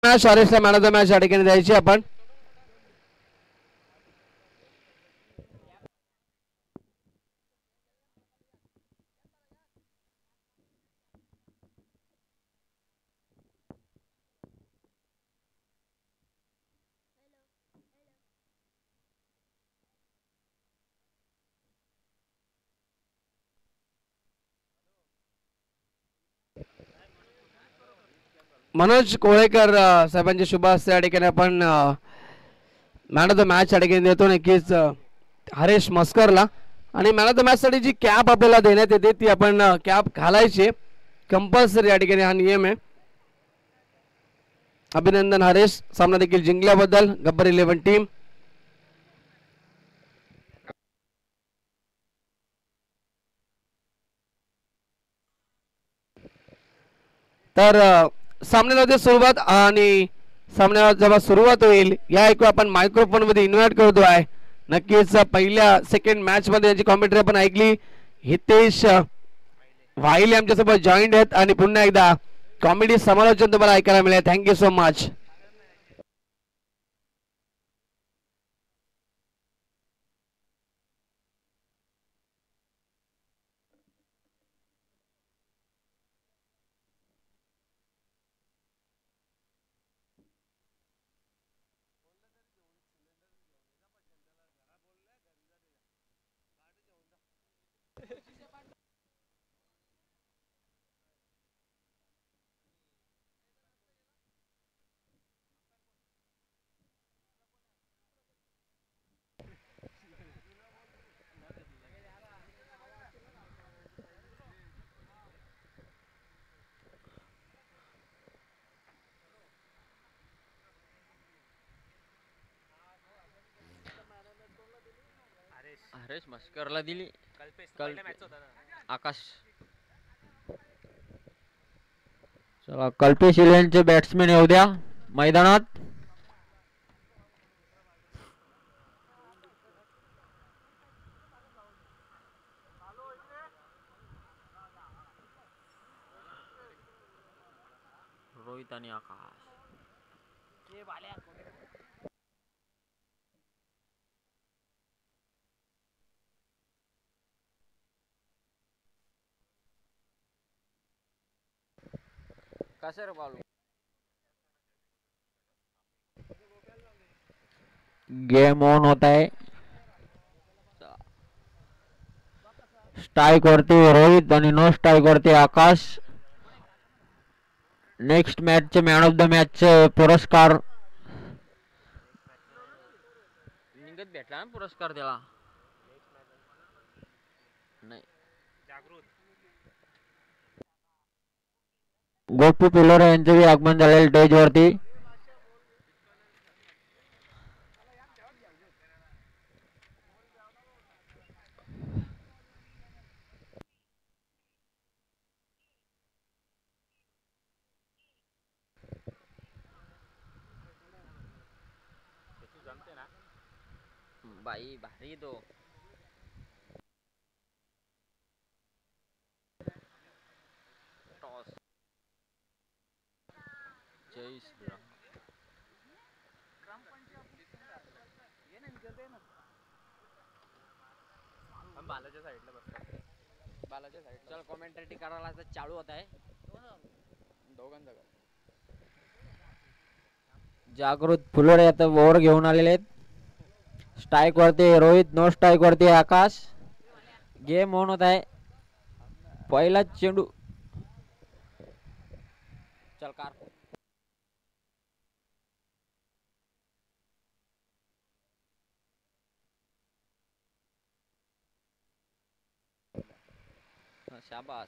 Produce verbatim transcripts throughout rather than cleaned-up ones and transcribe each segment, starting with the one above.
Match हरेशला man of the match या ठिकाणी द्यायची आपण. मनोज कोळेकर साहेबांच्या शुभ हस्ते या ठिकाणी आपण मॅन ऑफ द मॅच या ठिकाणी देतो. नक्कीच हरेश मस्करला. आणि मॅन ऑफ द मॅच साठी जी कॅप आपल्याला देण्यात येते ती आपण कॅप घालायची कंपल्सरी या ठिकाणी, हा नियम आहे. अभिनंदन हरेश, सामना देखील जिंकल्याबद्दल गब्बर इलेव्हन टीम. तर सामन्यामध्ये सुरुवात आणि सामन्याला जेव्हा सुरुवात होईल या ऐकू आपण मायक्रोफोन मध्ये इन्व्हाइट करतो आहे. नक्कीच पहिल्या सेकंड मॅच मध्ये यांची कॉमेंट्री आपण ऐकली. हितेश वाहिले आमच्यासोबत जॉईंट आहेत आणि पुन्हा एकदा कॉमेडी समालोचन तुम्हाला ऐकायला मिळेल. Thank you so much. हरेश मस्करला दिली. आकाश. चला कल्पेश इलेव्हनचे बॅट्समॅन येऊ द्या मैदानात. रोहित आणि आकाश. कसं रे बालू. गेम ऑन होता है. स्ट्राइक वरती रोहित आणि नो स्ट्राइक वरती आकाश. नेक्स्ट मॅच चे मॅन ऑफ द मॅच चे पुरस्कार निघत भेटला ना पुरस्कार त्याला. नाही गोपी पिलोरे यांचे बी आगमन झालेले स्टेज वरती. बाई भारी तो. टॉस जय श्रीराम. बालाच्या साईडला बस. बालाच्या साईड. चल कमेंट्री करायला तर चालू होत आहे दोघांचा. जागृत फुलोरे आता ओव्हर घेऊन आलेले आहेत. स्ट्राइक वरती रोहित, नो स्ट्राइक वरती आकाश. गेम ऑन होत आहे. पहिला चेंडू. चल कार. शाबास.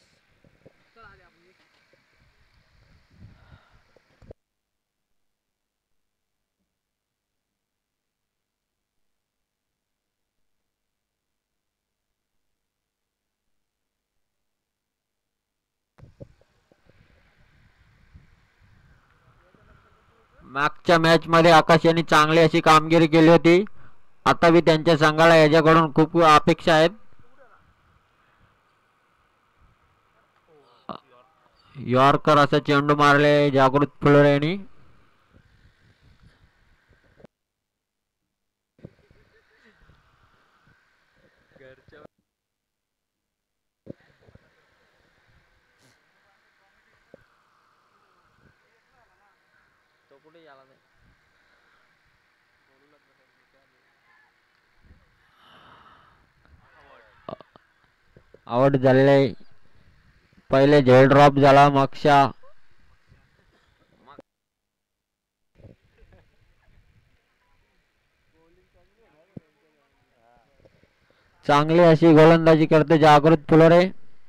मागच्या मॅच मध्ये आकाश यांनी चांगली अशी कामगिरी केली होती. आता बी त्यांच्या संघाला याच्याकडून खूप अपेक्षा आहेत. यॉर्कर असा चेंडू मारले जागृत फुलोरे यांनी. आउट झालेले. पहिले झेल ड्रॉप झाला मागच्या चांगली अशी गोलंदाजी करते जागृत फुलोरे.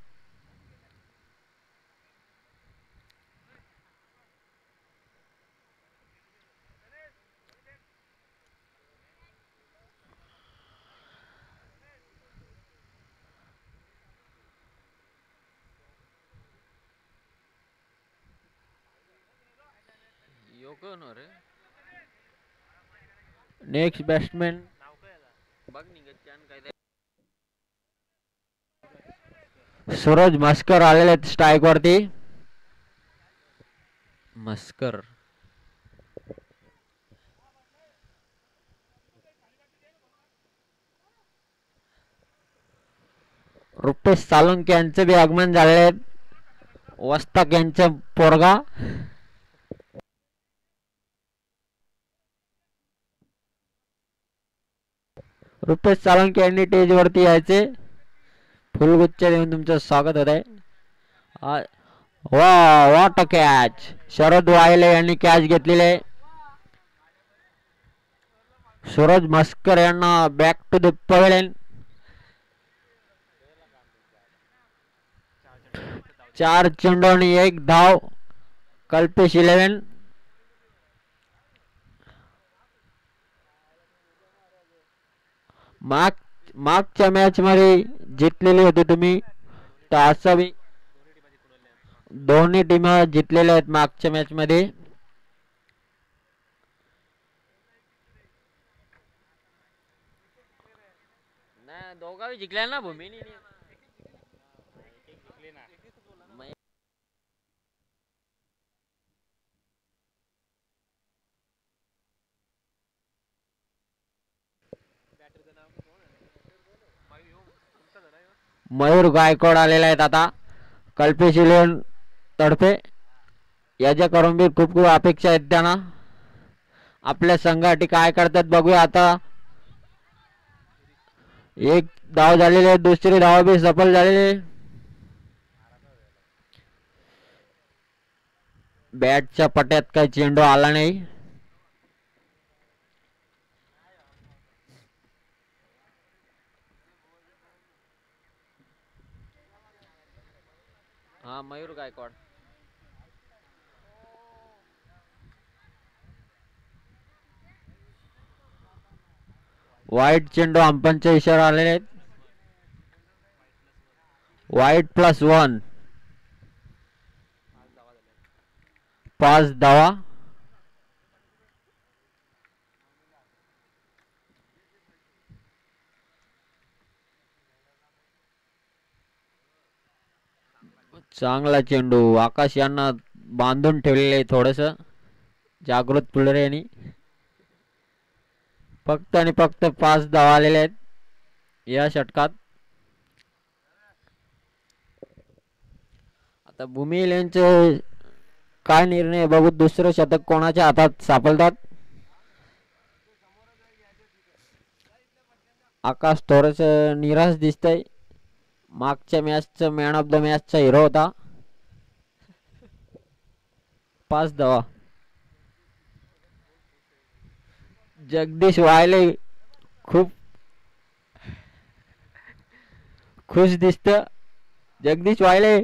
नेक्स्ट बॅट्समॅन सूरज मस्कर आलेले आहेत स्ट्राईक वरती. मस्कर रुपेश सालुंके यांचे बी आगमन झालेले आहेत. वस्ताक यांचा पोरगा. रुपेश सालुंके यांनी स्टेज वरती यायचे. फुलगुच्छ देऊन तुमचं स्वागत होत आहे. वा what a catch. Sharad Wayle यांनी कॅच घेतलेली आहे. सूरज मस्कर यांना बॅक टू द पवेलियन. चार चेंडू आणि एक धाव. कल्पेश इलेव्हन. माग मागच्या मॅच मध्ये जिंकलेली होती तुम्ही. तर असं बी दोन्ही टीम जिंकलेल्या आहेत मागच्या मॅच मध्ये. नाही दोघाही जिंकल्या ना भूमीने. मयूर गायकवाड आलेला आहेत आता कल्पेश इलेव्हन तर्फे. याच्याकडून बी खूप खूप अपेक्षा आहेत त्यांना. आपल्या संघासाठी काय करतात बघूया आता. एक धाव झालेली आहे. दुसरी धाव बी सफल झालेली. बॅटच्या पट्यात काही चेंडू आला नाही. हा मयूर गायकवाड. वाईट चेंडू अंपांचे इशारा आलेले आहेत. वाईट प्लस वन. पाच धावा. चांगला चेंडू. आकाश यांना बांधून ठेवलेले थोडस जागृत फुलरे यांनी. फक्त आणि फक्त पाच धावा आलेले आहेत या षटकात. आता भूमी इलेव्हनचे काय निर्णय बघू. दुसरं शतक कोणाच्या हातात सापडतात. आकाश थोडस निराश दिसतंय. मागच्या मॅचचा मॅन ऑफ द मॅचचा हिरो होता. पाच धावा. जगदीश वायले खूप खुश दिसत. जगदीश वायले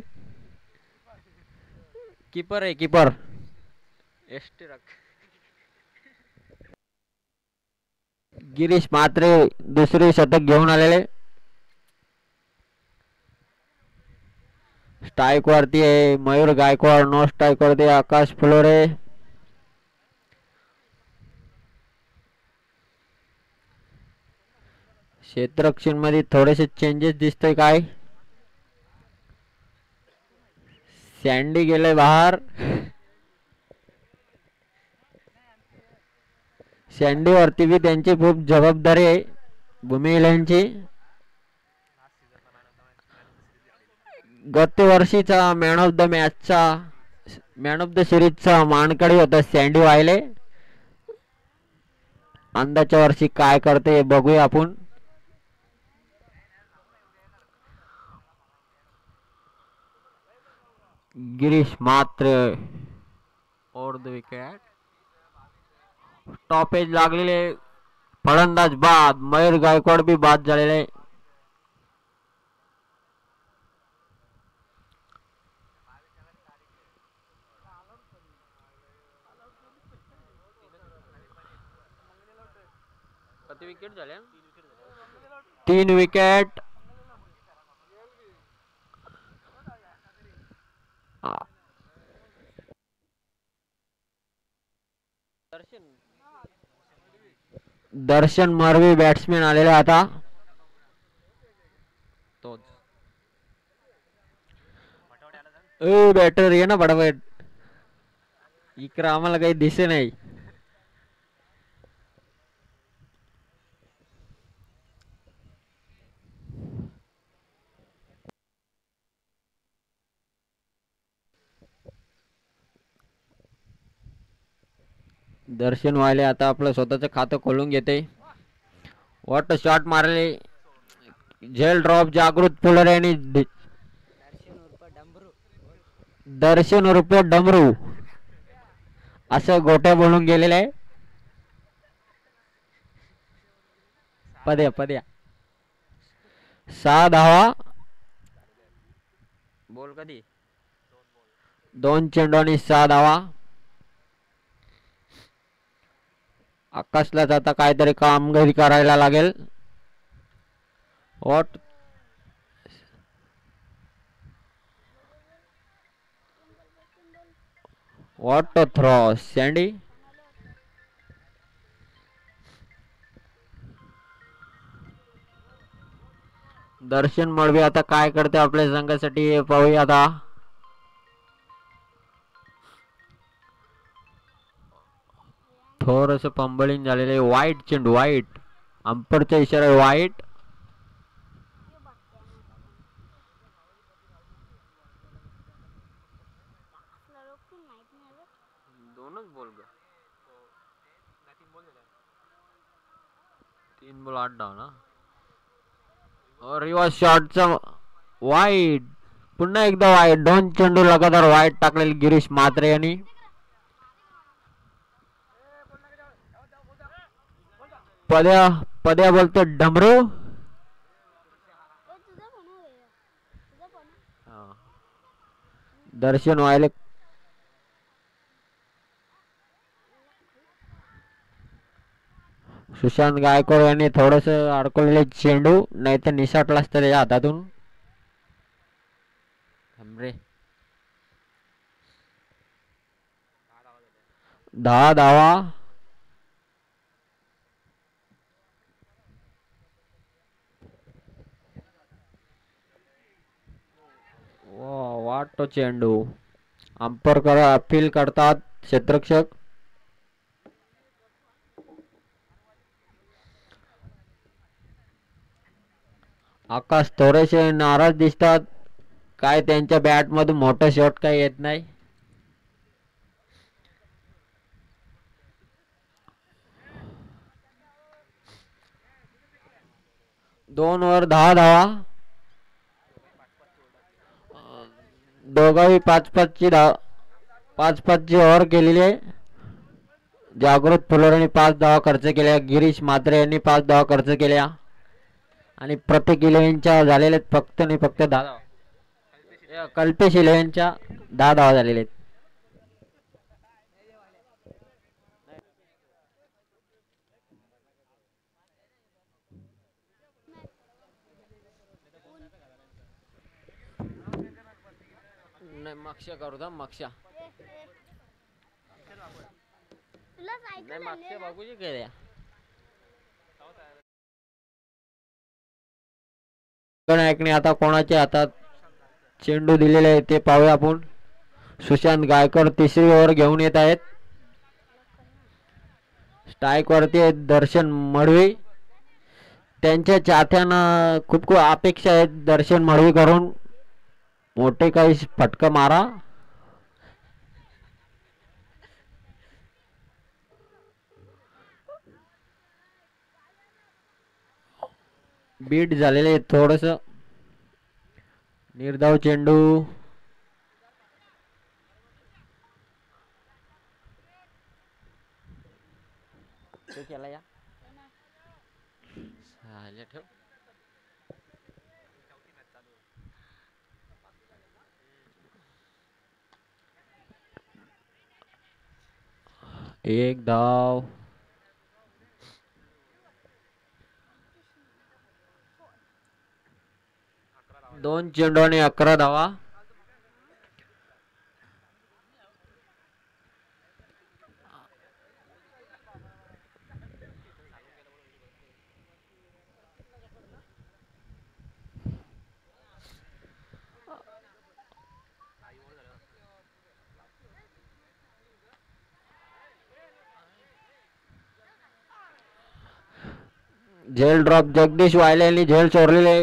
कीपर आहे कीपर. गिरीश म्हात्रे दुसरे शतक घेऊन आलेले. स्ट्राईक वरती आहे मयूर गायकवाड. नो स्ट्राईक वरती आकाश फुलोरे. क्षेत्ररक्षण मध्ये थोडेसे चेंजेस दिसतोय काय. सँडी गेले बाहेर. सँडी वरती बी त्यांची खूप जबाबदारी आहे भूमी इलेव्हनची. गत वर्षीचा मॅन ऑफ द मॅचचा मॅन ऑफ द सिरीजचा मानकडी होता सँडी वायले. अंदाच्या वर्षी काय करते बघूया आपण. गिरीश मात्र ओव्हर द विकेट. टॉपेज लागलेले फलंदाज बाद. मयूर गायकवाड बी बाद झालेले. विकेट झाल्या तीन विकेट. दर्शन मरवी बॅट्समॅन आलेले आता. तोच ए बॅटर ये ना फटाफट. इकडे आम्हाला काही दिसे नाही. दर्शन वाले आता आपलं स्वतःचं खातं खोलून घेते. वॉट शॉट मारले. झेल ड्रॉप जागृत पुलर आणि दर्शन रुपये डमरू असं गोट्या बोलून गेलेलं आहे. पद्या पद्या सहा धावा. बोल कधी दोन चेंडू आणि सहा धावा. आकाशला आता काहीतरी कामगिरी करायला लागेल. What what throw Sandy. Darshan Malvi आता काय करते आपल्या संघासाठी हे पाहूया आता. थोडस पंबळीन झालेले. वाईट चेंडू वाईट. अंपरचा इशारा वाईट. दोनच बॉल ग. तीन बॉल आठ डाव ना. रिवर्स शॉटचा वाईट. पुन्हा एकदा वाईट. दोन चेंडू लगातार वाईट टाकलेले गिरीश म्हात्रे यांनी. पद्या पद्या बोलतो डमरू. दर्शन व्हायले सुशांत गायकवाड यांनी थोडस अडकवलेले चेंडू नाही तर निसटला असतं त्याच्या हातातून. दहा धावा. वाटतो चेंडू. अंपर करा अपील करतात क्षेत्ररक्षक. आकाश थोडेसे नाराज दिसतात. काय त्यांच्या बॅट मधून मोठा शॉट काय येत नाही. दोन वर दहा धावा. दोघांनी पाच पाच ची धाव पाच पाच ची ओव्हर केलेली आहे. जागृत फुलोरांनी पाच धावा खर्च केल्या. गिरीश म्हात्रे यांनी पाच धावा खर्च केल्या आणि प्रत्येक इलेव्हनच्या झालेले फक्त आणि फक्त दहा धावा. कल्पेश इलेव्हनच्या दहा धावा झालेले आहेत. नाही मागच्या करू दा मागच्या नाही मागच्या बागूची काय नायकने आता कोणाच्या हातात चेंडू दिलेले आहे ते पाहूया आपण. सुशांत गायकवाड तिसरी ओव्हर घेऊन येत आहेत. स्ट्राईक वरती आहेत दर्शन मळवी. त्यांच्या चाहत्यांना खूप खूप अपेक्षा आहेत दर्शन मळवी करून मोठे काही फटका मारा. बीट झालेले थोडस. निर्धाव चेंडू. केला या ठेव. एक धाव. दोन चेंडू आणि अकरा धावा. झेल ड्रॉप. जगदीश वायले यांनी झेल चोरलेले.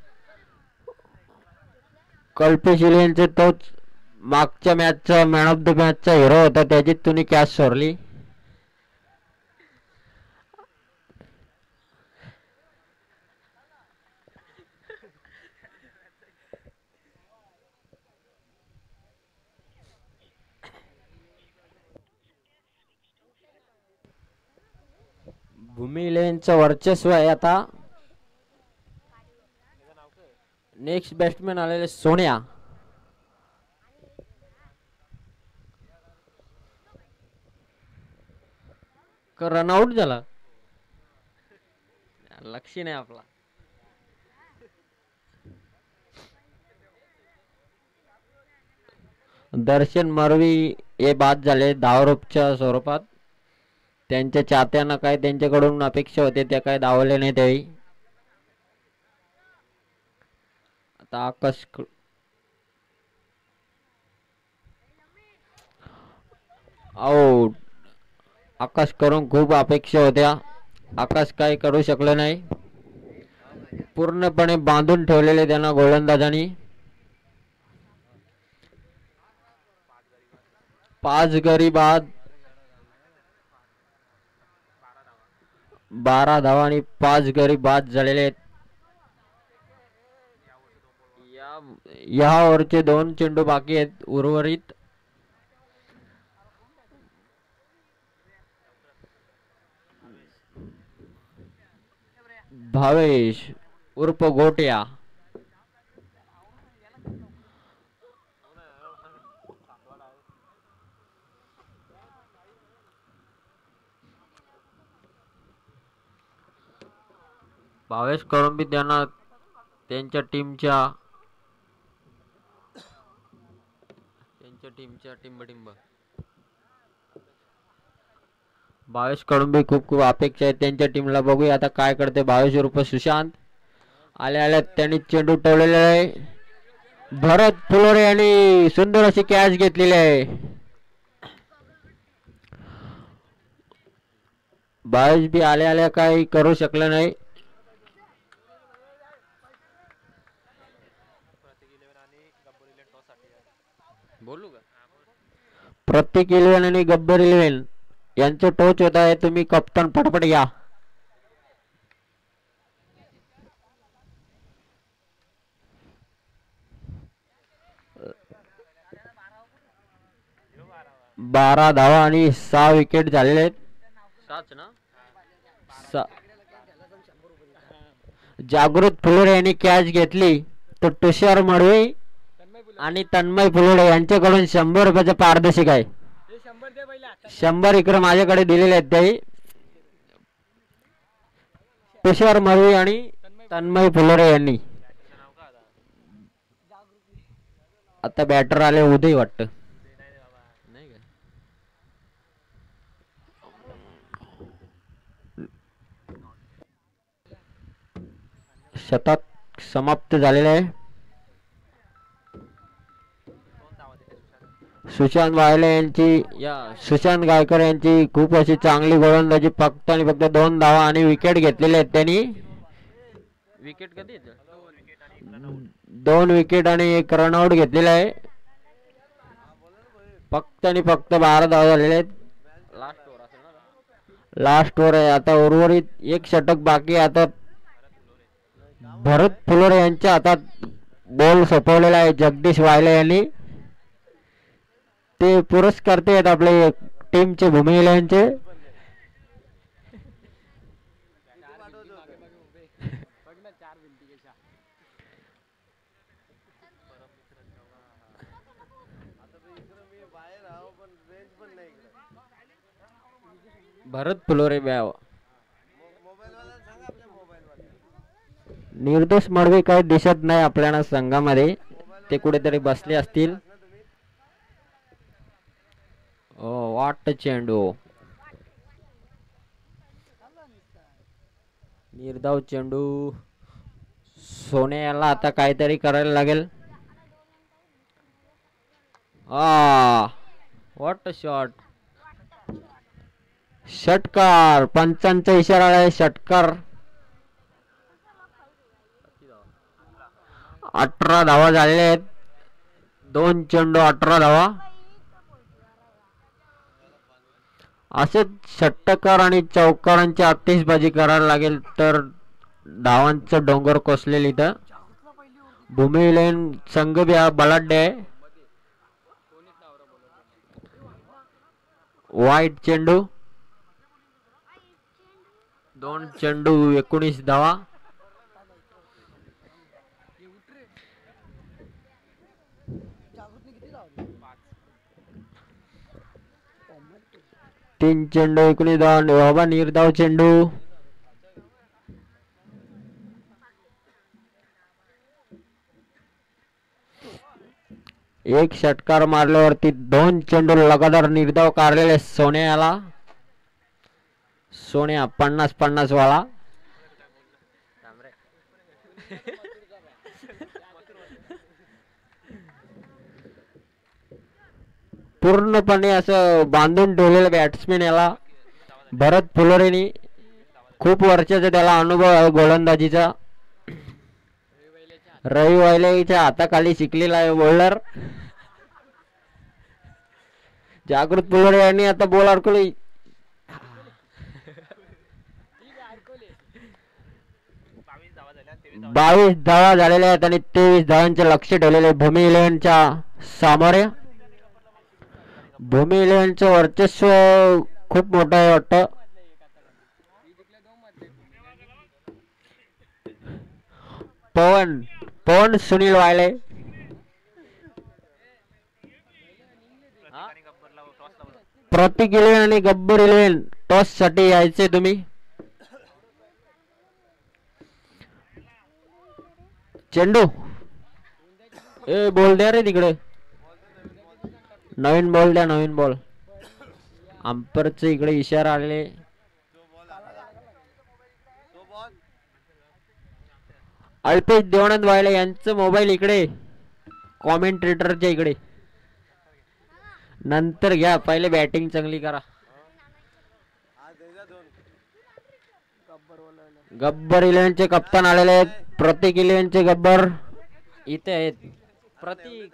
कल्पेश यांचे तोच मागच्या मॅचचा मॅन ऑफ द मॅचचा हिरो होता, त्याची तुम्ही कॅच चोरली. भूमी लेनचं वर्चस्व आहे आता. नेक्स्ट बॅट्समॅन आलेले सोन्या. रनआउट झाला. लक्ष नाही आपला. दर्शन मरवी हे बाद झाले धावरूपच्या स्वरूपात. त्यांच्या चाहत्यांना काय त्यांच्याकडून अपेक्षा होते त्या काय धावले नाही त्यावेळी. आता आकाश आउट. आकाश करून खूप अपेक्षा होत्या, आकाश काय करू शकले नाही. पूर्णपणे बांधून ठेवलेले त्यांना गोलंदाजांनी. पाच गरी बाद. बारा धावा आणि पाच गरी बाद झालेले आहेत. या या ओव्हरचे दोन चेंडू बाकी आहेत उर्वरित. भावेश उर्फ गोट्या. भावेश करून बी त्यांना त्यांच्या टीमच्या त्यांच्या टीमच्या टिंबटिंब भावेश कडून बी खूप खूप अपेक्षा आहेत त्यांच्या टीमला. बघूया आता काय करते भावेश उर्फ सुशांत. आल्या आल्या त्यांनी चेंडू ठेवलेला आहे. भरत फुलोरे यांनी सुंदर अशी कॅच घेतलेली आहे. भावेश बी आल्या आल्या काही करू शकले नाही. बोलू का. प्रत्येक इलेव्हन आणि गब्बर इलेव्हन यांचं टोच होत आहे. तुम्ही कप्तान पटपट घ्या. बारा धावा आणि सहा विकेट झालेले आहेत. जागृत फुलोरे यांनी कॅच घेतली तर तुषार मडवी आणि तन्मय फुलोरे यांच्याकडून शंभर रुपयाचं पारितोषिक आहे. शंभर इकडे माझ्याकडे दिलेले आहेत ते. तुषार मडवी आणि तन्मय फुलोरे यांनी. आता बॅटर आले उदय वाटतं. शतक समाप्त झालेले आहे. सुशांत वायले यांची या सुशांत गायकर यांची खूप अशी चांगली गोलंदाजी. फक्त आणि फक्त दोन धावा आणि विकेट घेतलेले आहेत त्यांनी. विकेट कधी दोन विकेट आणि एक रनआउट घेतलेला आहे. फक्त आणि फक्त बारा धावा झालेले आहेत. लास्ट ओव्हर असेल ना. लास्ट ओव्हर आहे आता. उर्वरित एक षटक बाकी. आता भरत फुलोरे यांच्या हातात बॉल सोपवलेला आहे जगदीश वायले यांनी. ते पुरस्कर्ते आहेत आपले टीमचे भूमी यांचे. भरत फुलोरे ब्याव. निर्दोष मडवी काही दिसत नाही आपल्याला संघामध्ये. ते कुठेतरी बसले असतील. ओ वाट चेंडू. निर्धाव चेंडू. सोने याला आता काहीतरी करायला लागेल. आ व्हॉट शॉट. षटकार. पंचांचा इशारा आहे षटकार. अठरा धावा झालेले आहेत. दोन चेंडू अठरा धावा. असेच षटकार आणि चौकारांची आतिषबाजी करायला लागेल तर धावांचं डोंगर कोसलेल इथं. भूमी लेन संघ बी हा बलाढ्य आहे. वाईट चेंडू. दोन चेंडू एकोणीस धावा. तीन चेंडू एकोणीस धावा. बाबा निर्धाव चेंडू. एक षटकार मारल्यावरती दोन चेंडू लगातार निर्धाव काढलेले सोन्याला. सोन्या पन्नास पन्नास वाला. पूर्णपणे असं बांधून ठेवलेलं बॅट्समॅन याला भरत फुलोरेनी. खूप वर्षाचा त्याला अनुभव आहे गोलंदाजीचा. रवी वायलेच्या हाताखाली शिकलेला आहे बॉलर. जागृत फुलोरे यांनी आता बॉल अडकवली. बावीस धावा झालेल्या आहेत आणि तेवीस धावांचे लक्ष ठेवलेले भूमी इलेव्हनच्या सामोरे. भूमी इलेव्हनचं वर्चस्व खूप मोठं आहे वाटतं. पवन पवन सुनील वायले. प्रतीक इलेव्हन आणि गब्बर इलेव्हन टॉस साठी यायचे तुम्ही. चेंडू. ए बॉल द्या रे तिकडे. नवीन बॉल द्या नवीन बॉल. अंपरचे इकडे इशारा आले. अल्पेश देवानंद वायले यांचं मोबाईल इकडे कॉमेंटेटरच्या इकडे. नंतर घ्या पहिले बॅटिंग चांगली करा. गब्बर इलेव्हनचे कप्तान आलेले आहेत. प्रतीक इलेव्हनचे गब्बर इथे आहेत. प्रतीक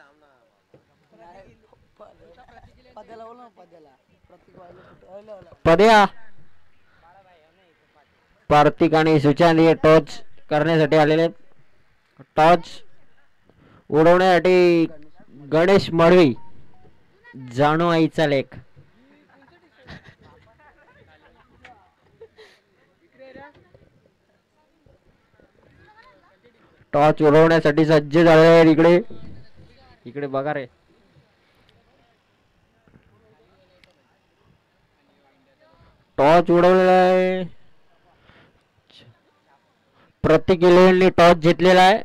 पद्या. प्रतीक आणि सुशांत हे टॉच करण्यासाठी आलेले आहेत. टॉच उडवण्यासाठी गणेश मडवी जाणू आईचा लेख. टॉच उडवण्यासाठी सज्ज झाले आहेत. इकडे इकडे बघा रे. टॉच उडवलेला आहे. प्रतीक इलेव्हनने टॉस जिंकलेला आहे.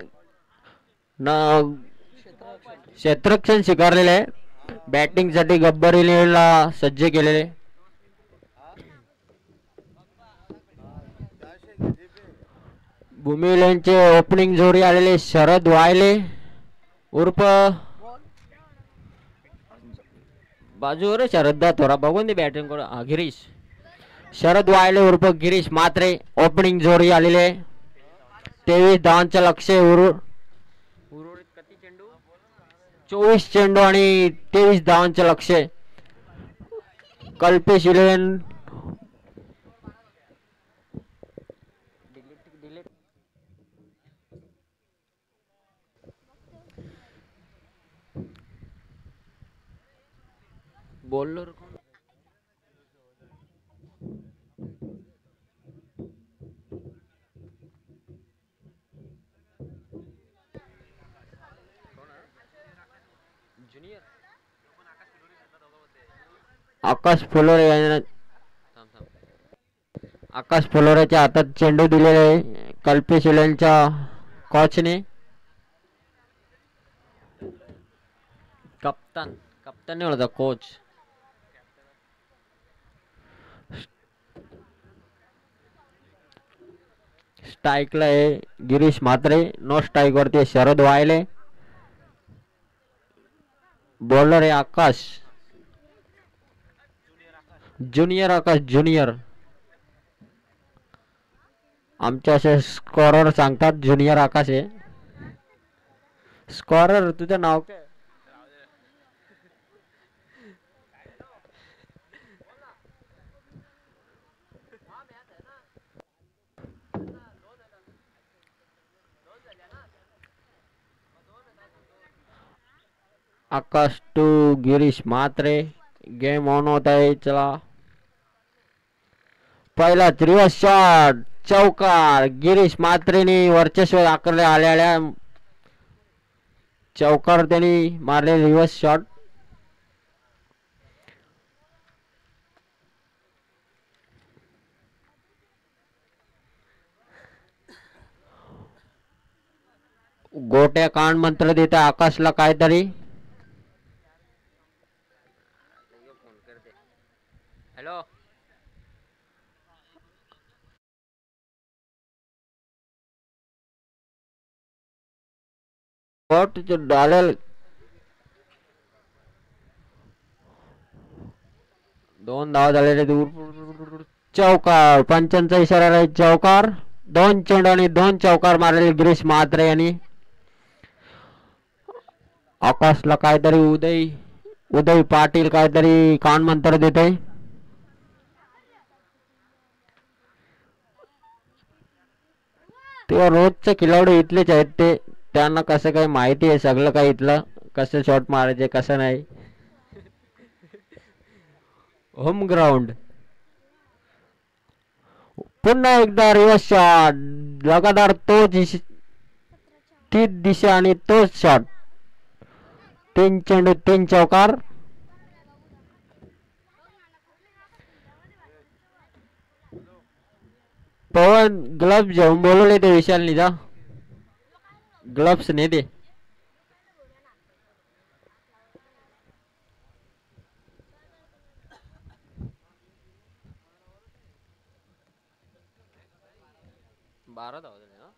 क्षेत्ररक्षण स्वीकारलेले आहे. बॅटिंग साठी गब्बर इलेव्हनला सज्ज केलेले. भूमी इलेव्हनचे ओपनिंग जोडी आलेले शरद वायले उर्फ बाजूवर शरद थोडा बघून दे बॅटिंग करून. गिरीश शरद वायले उर्फ गिरीश मात्रे ओपनिंग जोडी आलेले. तेवीस धावांचे लक्ष. उर्वरित किती चेंडू. चोवीस चेंडू आणि तेवीस धावांचे लक्ष. कल्पेश इलेव्हन बॉलर आकाश फुलोरे यांना आकाश फुलोरेच्या हातात चेंडू दिलेला आहे कल्पेश यांच्या कोचने. कप्तान कप्तान नाही होता कोच. स्ट्राईकला आहे गिरीश म्हात्रे. नो स्ट्राईक वरती आहे शरद वायले. बॉलर आहे आकाश ज्युनियर आकाश ज्युनियर. आमच्या असे स्कॉरर सांगतात ज्युनियर आकाश आहे. स्कॉरर तुझं नाव काय? Akash to Girish Mhatre. Game on होता है. चला पहिला रिवर्स शॉट चौकार. गिरीश म्हात्रेने वर्चस्व आकारले आलेल्या चौकार त्यांनी मारले रिवर्स शॉट. गोट्या कान मंत्र देत आकाशला काहीतरी. हॅलो डालेल दोन धावा झालेले दूर. चौकार पंचांचा इशारा आहे. चौकार दोन चेंडू आणि दोन चौकार मारलेले गिरीश म्हात्रे यांनी. आकाशला काहीतरी उदय उदय पाटील काहीतरी कान मंत्र देते. तेव्हा रोजचे खिलाडू इथलेच आहेत ते. त्यांना कसं काही माहिती आहे सगळं काही इथलं कसं शॉट मारायचे कसं नाही. Home ground. पुन्हा एकदा रिवर्स शॉट लगातार तोच तीच दिशा आणि तोच शॉट. तीन चेंडू तीन चौकार. पवन ग्लव्स घेऊन बोलवले ते विशाल निजा. ग्लव्स नाही दे. बारा धावा झाले ना.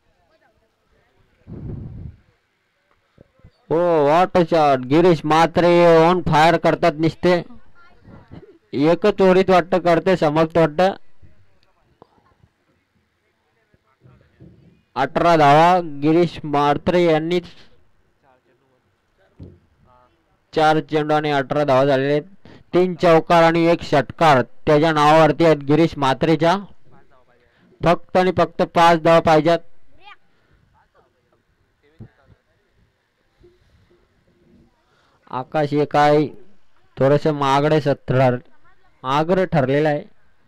हो what shot. Girish Mhatre on fire करतात निसते. एकच ओरीत वाटतं करते समाप्त वाटतं. अठरा धावा गिरीश म्हात्रे यांनी. चार चेंडू आणि अठरा धावा झालेले. तीन चौकार आणि एक षटकार त्याच्या नावावरती आहेत गिरीश म्हात्रेच्या. फक्त आणि फक्त पाच धावा पाहिजेत. आकाश हे काय थोडस महागडे सत्र महागडे ठरलेलं आहे.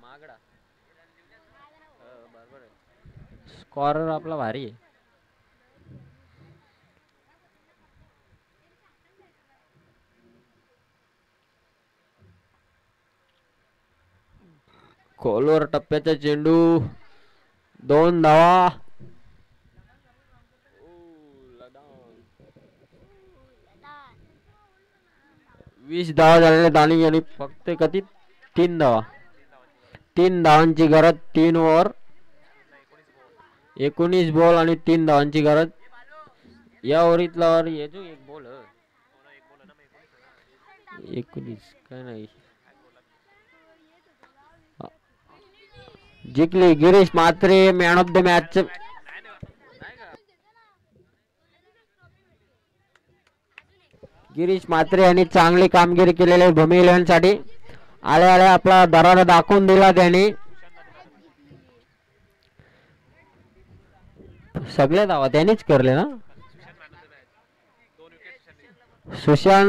स्कॉरर आपला भारी आहे. खोलवर टप्प्याचा चेंडू दोन धावा. वीस धावा झालेले दानी यांनी. फक्त कधी तीन धावा. तीन धावांची गरज तीन ओव्हर. एकोणीस बॉल आणि तीन धावांची गरज या ओव्हरीतला. ये जो एक बॉल एकोणीस काय नाही. जिंकली Girish Mhatre man of the match. Girish Mhatre यांनी चांगली कामगिरी केलेली भूमी इलेव्हन साठी. आल्या आल्या आपला दरारा दाखवून दिला त्यांनी. सगळे धावा त्यांनीच करले ना. सुशांत